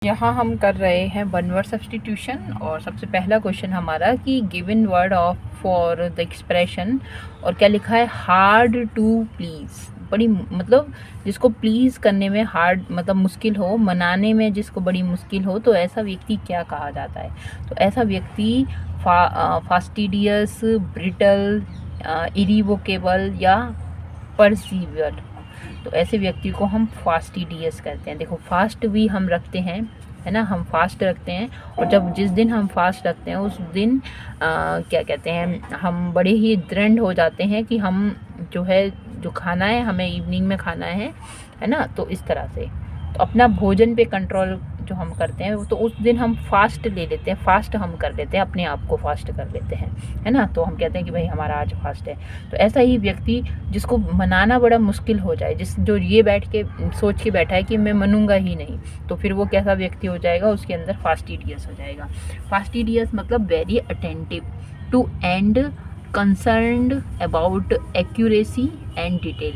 यहाँ हम कर रहे हैं वन वर्ड सब्स्टिट्यूशन। और सबसे पहला क्वेश्चन हमारा कि given word of for the expression, और क्या लिखा है, हार्ड टू प्लीज़। बड़ी मतलब जिसको प्लीज़ करने में हार्ड मतलब मुश्किल हो, मनाने में जिसको बड़ी मुश्किल हो, तो ऐसा व्यक्ति क्या कहा जाता है? तो ऐसा व्यक्ति फास्टिडियस, ब्रिटल, इरिवोकेबल या परसीवियर। तो ऐसे व्यक्ति को हम फास्टिडियस कहते हैं। देखो, फास्ट भी हम रखते हैं, है ना, हम फास्ट रखते हैं। और जब जिस दिन हम फास्ट रखते हैं उस दिन क्या कहते हैं, हम बड़े ही दृढ़ हो जाते हैं कि हम जो है, जो खाना है हमें इवनिंग में खाना है ना। तो इस तरह से तो अपना भोजन पे कंट्रोल जो हम करते हैं, तो उस दिन हम फास्ट ले लेते हैं, फास्ट हम कर लेते हैं, अपने आप को फास्ट कर लेते हैं, है ना। तो हम कहते हैं कि भाई हमारा आज फास्ट है। तो ऐसा ही व्यक्ति जिसको मनाना बड़ा मुश्किल हो जाए, जो ये बैठ के सोच के बैठा है कि मैं मनूंगा ही नहीं, तो फिर वो कैसा व्यक्ति हो जाएगा, उसके अंदर फास्टिडियस हो जाएगा। फास्टिडियस मतलब very attentive to and concerned about accuracy and detail.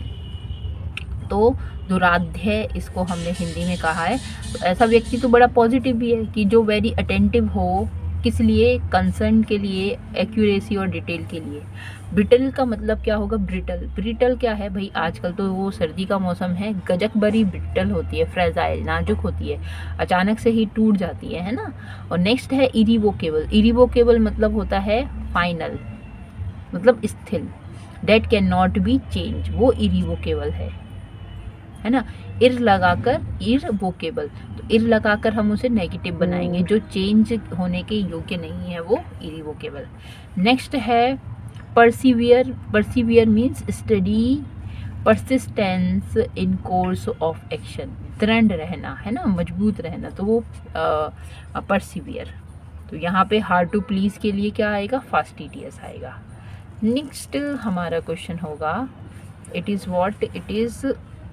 तो दुराध्य इसको हमने हिंदी में कहा है। तो ऐसा व्यक्ति तो बड़ा पॉजिटिव भी है कि जो वेरी अटेंटिव हो, किस लिए, कंसर्न के लिए, एक्यूरेसी और डिटेल के लिए। ब्रिटल का मतलब क्या होगा, ब्रिटल। ब्रिटल क्या है भाई, आजकल तो वो सर्दी का मौसम है, गजक बड़ी ब्रिटल होती है, फ्रेजाइल नाजुक होती है, अचानक से ही टूट जाती है ना। और नेक्स्ट है इरिवोकेबल। इरिवोकेबल मतलब होता है फाइनल, मतलब स्थिर, that can not be change, वो इरिवोकेबल है ना। इर लगाकर इरवोकेबल, तो इर लगाकर हम उसे नेगेटिव बनाएंगे, जो चेंज होने के योग्य नहीं है वो इरिवोकेबल। नेक्स्ट है persevere. Persevere means steady, persistence in course of action, दृढ़ रहना, है ना, मजबूत रहना, तो वो परसिवियर। तो यहाँ पे हार्ड टू प्लीज के लिए क्या आएगा, फास्टिडियस आएगा। नेक्स्ट हमारा क्वेश्चन होगा, it is what, it is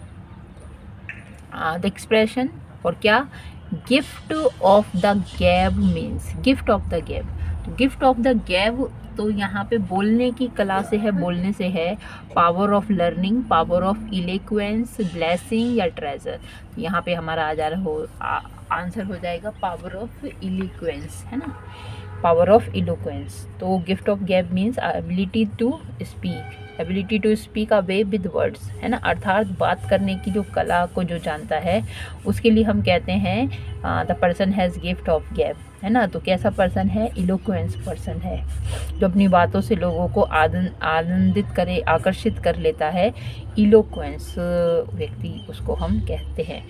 the expression, और क्या, gift of the gab means, gift of the gab. तो गिफ्ट ऑफ द गैब तो यहाँ पे बोलने की कला से है, बोलने से है, power of learning, power of eloquence, blessing या ट्रेजर। यहाँ पे हमारा आ जा रहा हो आंसर हो जाएगा पावर ऑफ इलेक्वेंस, है ना, पावर ऑफ इलोक्वेंस। तो gift of gab means ability to speak, ability to speak a way with words, है ना, अर्थात बात करने की जो कला को जो जानता है उसके लिए हम कहते हैं the person has gift of gab, है ना। तो कैसा पर्सन है, इलोक्वेंस पर्सन है, जो अपनी बातों से लोगों को आनंदित करे, आकर्षित कर लेता है, इलोक्वेंस व्यक्ति उसको हम कहते हैं।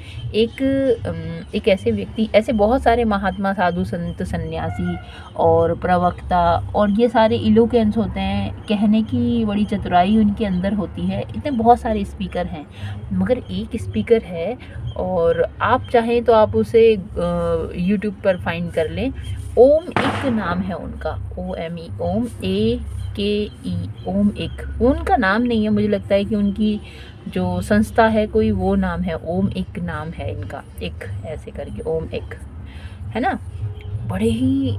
एक ऐसे व्यक्ति, ऐसे बहुत सारे महात्मा, साधु, संत, सन्यासी और प्रवक्ता, और ये सारे इलोक्वेंस होते हैं, कहने की बड़ी चतुराई उनके अंदर होती है। इतने बहुत सारे स्पीकर हैं, मगर एक स्पीकर है, और आप चाहें तो आप उसे यूट्यूब पर फाइंड कर लें। ओम एक नाम है उनका, OME, ओम AKE, ओम एक, उनका नाम नहीं है, मुझे लगता है कि उनकी जो संस्था है कोई, वो नाम है, ओम एक नाम है इनका, एक ऐसे करके ओम एक, है ना। बड़े ही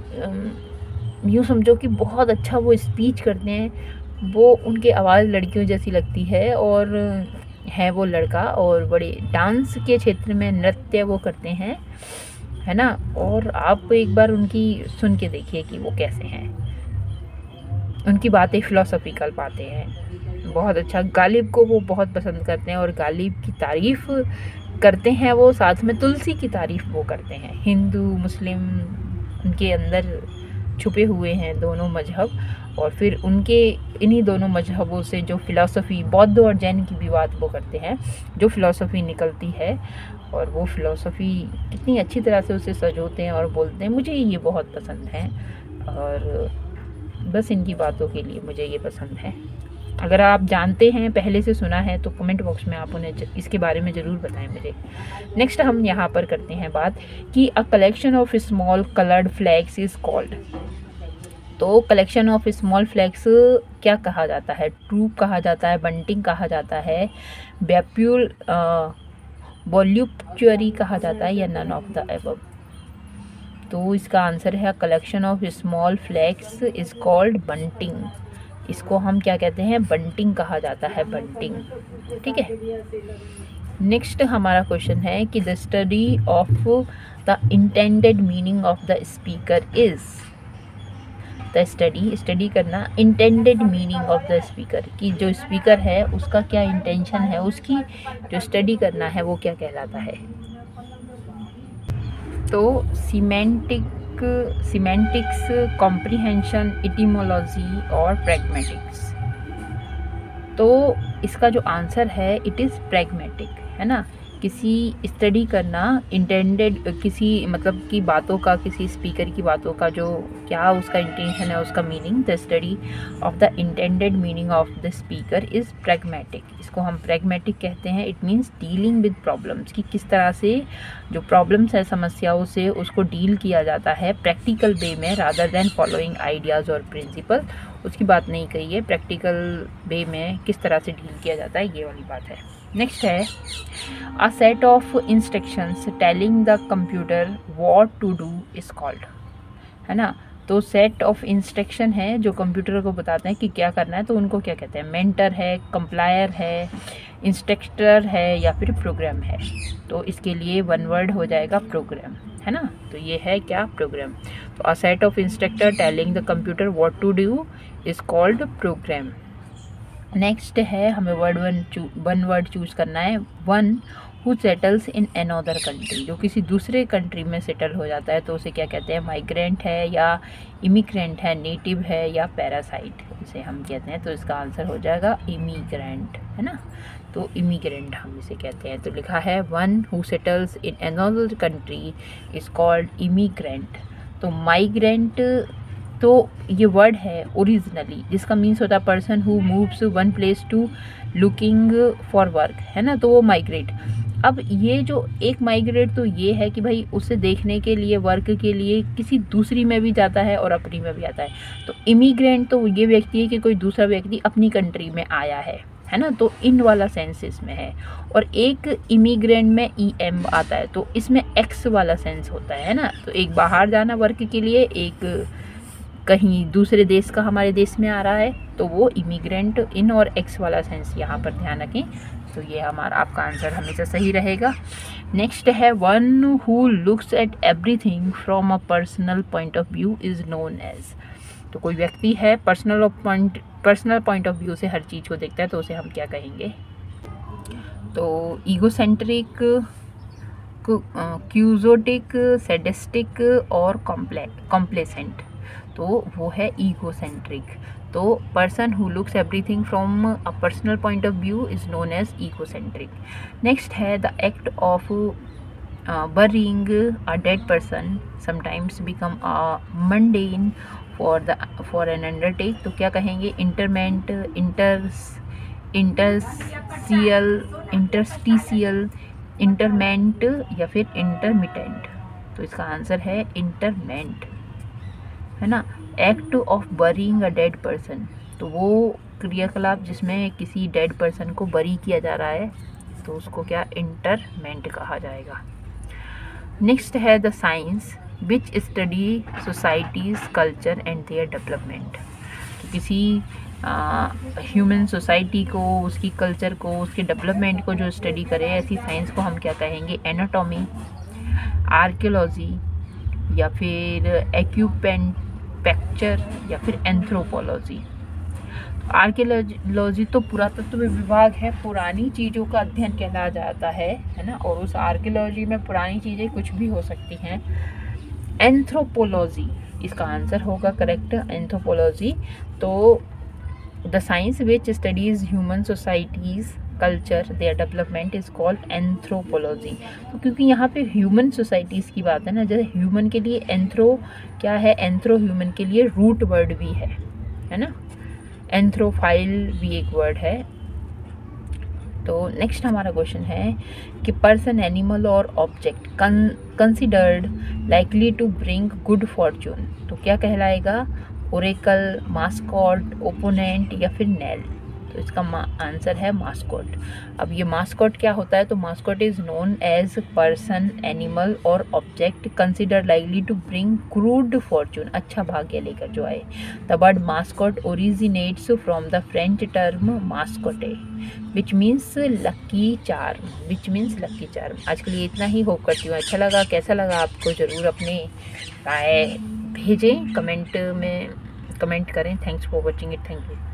यूँ समझो कि बहुत अच्छा वो स्पीच करते हैं, वो उनकी आवाज़ लड़कियों जैसी लगती है, और है वो लड़का, और बड़े डांस के क्षेत्र में नृत्य वो करते हैं, है ना। और आप एक बार उनकी सुन के देखिए कि वो कैसे हैं, उनकी बातें फिलोसॉफिकल बातें हैं, बहुत अच्छा। गालिब को वो बहुत पसंद करते हैं, और गालिब की तारीफ़ करते हैं वो, साथ में तुलसी की तारीफ़ वो करते हैं। हिंदू मुस्लिम उनके अंदर छुपे हुए हैं दोनों मजहब, और फिर उनके इन्हीं दोनों मजहबों से जो फ़िलासफ़ी, बौद्ध और जैन की भी बात वो करते हैं, जो फ़िलासफ़ी निकलती है, और वो फ़िलासफ़ी कितनी अच्छी तरह से उसे सजोते हैं और बोलते हैं। मुझे ये बहुत पसंद है, और बस इनकी बातों के लिए मुझे ये पसंद है। अगर आप जानते हैं, पहले से सुना है, तो कमेंट बॉक्स में आप उन्हें इसके बारे में ज़रूर बताएं मुझे। नेक्स्ट हम यहाँ पर करते हैं बात कि a collection of small coloured flags is called. तो कलेक्शन ऑफ स्मॉल फ्लैग्स क्या कहा जाता है, ट्रूप कहा जाता है, बंटिंग कहा जाता है, बैप्यूल वॉल्यूप्चुअरी कहा जाता है, या नन ऑफ द एबव। तो इसका आंसर है collection of small flags is called bunting. इसको हम क्या कहते हैं, बंटिंग कहा जाता है, बंटिंग, ठीक है। नेक्स्ट हमारा क्वेश्चन है कि the study of the intended meaning of the speaker is. The study करना intended meaning of the speaker, कि जो स्पीकर है उसका क्या इंटेंशन है, उसकी जो स्टडी करना है वो क्या कहलाता है। तो सीमेंटिक्स, कॉम्प्रिहेंशन, इटिमोलॉजी और प्रैग्मेटिक्स। तो इसका जो आंसर है इट इज़ प्रैग्मेटिक, है ना। किसी स्टडी करना इंटेंडेड, किसी मतलब की बातों का, किसी स्पीकर की बातों का जो क्या उसका इंटेंशन है, उसका meaning, the study of the intended meaning of the speaker is pragmatic. इसको हम प्रैग्मेटिक कहते हैं। It means dealing with problems, कि किस तरह से जो प्रॉब्लम्स है, समस्याओं से उसको डील किया जाता है प्रैक्टिकल वे में, रादर देन फॉलोइंग आइडियाज़ और प्रिंसिपल। उसकी बात नहीं कही है, प्रैक्टिकल वे में किस तरह से डील किया जाता है, ये वाली बात है। नेक्स्ट है a set of instructions telling the computer what to do is called, है ना। तो सेट ऑफ इंस्ट्रक्शन है जो कंप्यूटर को बताते हैं कि क्या करना है, तो उनको क्या कहते हैं, मेंटर है, कंप्लायर है, इंस्ट्रक्टर है या फिर प्रोग्राम है। तो इसके लिए वन वर्ड हो जाएगा प्रोग्राम, है ना। तो ये है क्या, प्रोग्राम। तो a set of instructor telling the computer what to do is called program. Next है हमें वन वर्ड चूज़ करना है। One who settles in another country, जो किसी दूसरे कंट्री में सेटल हो जाता है तो उसे क्या कहते हैं, माइग्रेंट है या इमिग्रेंट है, नेटिव है या पैरासाइट इसे हम कहते हैं। तो इसका आंसर हो जाएगा इमिग्रेंट, है ना। तो इमिग्रेंट हम इसे कहते हैं। तो लिखा है one who settles in another country is called immigrant. तो माइग्रेंट तो ये वर्ड है ओरिजिनली, जिसका मीन्स होता है person who moves one place to looking for work, है ना। तो वो माइग्रेट। अब ये जो एक माइग्रेट तो ये है कि भाई उसे देखने के लिए, वर्क के लिए किसी दूसरी में भी जाता है और अपनी में भी आता है। तो इमिग्रेंट तो ये व्यक्ति है कि कोई दूसरा व्यक्ति अपनी कंट्री में आया है ना। तो इन वाला सेंस इसमें है। और एक इमिग्रेंट में EM आता है, तो इसमें एक्स वाला सेंस होता है ना। तो एक बाहर जाना वर्क के लिए, एक कहीं दूसरे देश का हमारे देश में आ रहा है, तो वो इमिग्रेंट इन और एक्स वाला सेंस यहाँ पर ध्यान रखें। तो ये हमारा आपका आंसर हमेशा सही रहेगा। नेक्स्ट है one who looks at everything from a personal point of view is known as. तो कोई व्यक्ति है पर्सनल पॉइंट ऑफ व्यू से हर चीज़ को देखता है, तो उसे हम क्या कहेंगे। तो ईगोसेंट्रिक, क्यूजोटिक, सैडिस्टिक और कॉम्प्लेसेंट। तो वो है ईगोसेंट्रिक। तो person who looks everything from a personal point of view is known as egocentric. Next है the act of burying a dead person sometimes become a mundane for an undertake। तो क्या कहेंगे, entertainment, interstitial, entertainment या फिर intermittent. तो इसका answer है interment, है ना। Act of burying a dead person, तो वो क्रियाकलाप जिसमें किसी डेड पर्सन को बरी किया जा रहा है, तो उसको क्या, इंटरमेंट कहा जाएगा। नेक्स्ट है the science which study societies culture and their development. तो किसी ह्यूमन सोसाइटी को, उसकी कल्चर को, उसके डेवलपमेंट को जो स्टडी करे, ऐसी साइंस को हम क्या कहेंगे, एनाटॉमी, आर्कियोलॉजी या फिर एक्यूपेंक्चर या फिर एंथ्रोपोलॉजी। आर्कियोलॉजी तो पुरातत्व विभाग है, पुरानी चीज़ों का अध्ययन कहला जाता है ना। और उस आर्कियोलॉजी में पुरानी चीज़ें कुछ भी हो सकती हैं। एंथ्रोपोलॉजी इसका आंसर होगा करेक्ट, एंथ्रोपोलॉजी। तो the science which studies human societies culture their development is called anthropology. तो क्योंकि यहाँ पे ह्यूमन सोसाइटीज़ की बात है ना, जैसे ह्यूमन के लिए एंथ्रो क्या है, एंथ्रो ह्यूमन के लिए रूट वर्ड भी है ना। एंथ्रोफाइल भी एक वर्ड है। तो नेक्स्ट हमारा क्वेश्चन है कि पर्सन, एनिमल और object considered likely to bring good fortune. तो क्या कहलाएगा, ओरेकल, मास्कॉट, ओपोनेंट या फिर नेल। तो इसका आंसर है मास्कॉट। अब ये मास्कॉट क्या होता है, तो mascot is known as person, animal और object consider likely to bring crude fortune, अच्छा भाग्य लेकर जो आए। The word mascot originates from the French term mascotte which means lucky charm. आज के लिए इतना ही। होप करती हूँ अच्छा लगा। कैसा लगा आपको ज़रूर अपने राय भेजें, कमेंट में कमेंट करें। Thanks for watching it. Thank you.